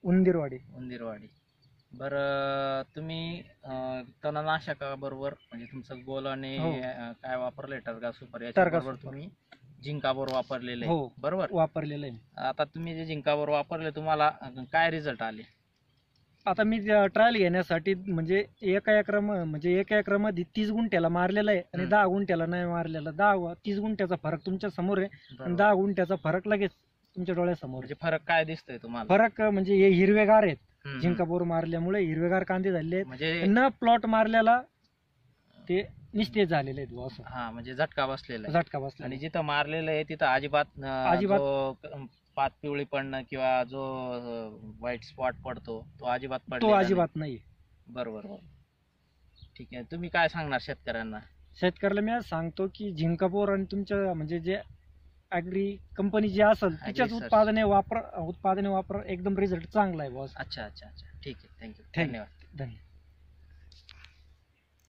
उंदीरवाडी. बरं, तुम्ही तणनाशकाबरोबर म्हणजे तुमचं गोल आणि काय वापरलंय टर्गा सुपर, याच्याबरोबर तुम्ही झिंकाबोर वापरलेलं आहे? बरोबर, वापरलेलं आहे. आता तुम्ही जे झिंकाबोर वापरले, तुम्हाला काय रिझल्ट आले? आता मी ट्रायल घेण्यासाठी म्हणजे एका एकरामध्ये 30 गुंठ्याला मारलेला आहे आणि 10 गुंठ्याला नाही मारलेला. 30 गुंठ्याचा फरक तुमच्या समोर आहे आणि 10 गुंठ्याचा फरक लगेच तुमच्या डोळ्यासमोर. म्हणजे फरक काय दिसतोय तुम्हाला? फरक म्हणजे हे हिरवेगार आहेत, झिंकाबोर मारल्यामुळे हिरवेगार कांदे झाले आहेत. म्हणजे न प्लॉट मारल्याला ते निस्तेज झालेले आहेत असं. हा, म्हणजे झटका बसलेला बसला. आणि जिथं मारलेलं आहे तिथं अजिबात पात पिवळी पडणं किंवा जो व्हाईट स्पॉट पडतो तो अजिबात नाही. बरोबर. ठीक आहे, तुम्ही काय सांगणार शेतकऱ्यांना? शेतकऱ्याला मी सांगतो की झिंकाबोर आणि तुमच्या म्हणजे जे ऍग्री कंपनी जी असेल तिच्याच उत्पादने वापर, एकदम रिझल्ट चांगला आहे बॉस. अच्छा, ठीक आहे. थँक्यू. धन्यवाद.